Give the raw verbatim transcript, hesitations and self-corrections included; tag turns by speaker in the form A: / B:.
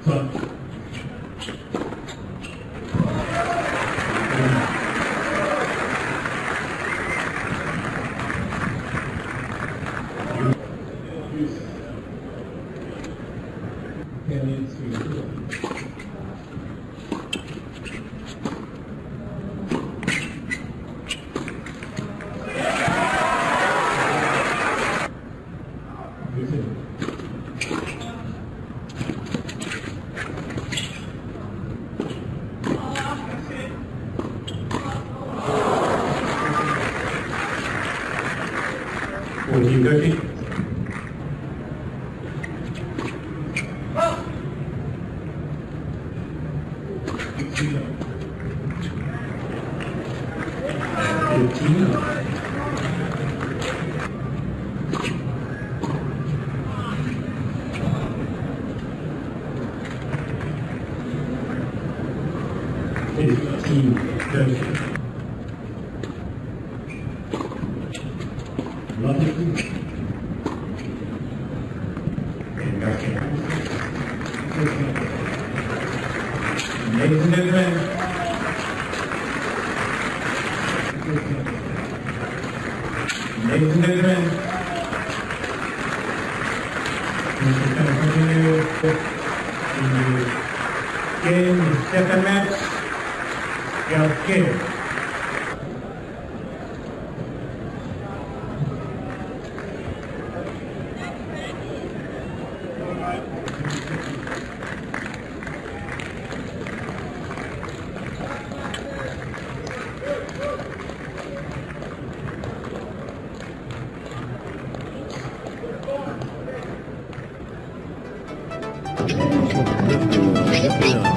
A: fourteen thirty. Fifteen. Fifteen thirty. Ladies and gentlemen, ladies and gentlemen, we can continue the game, the second match, your game.
B: Thank you.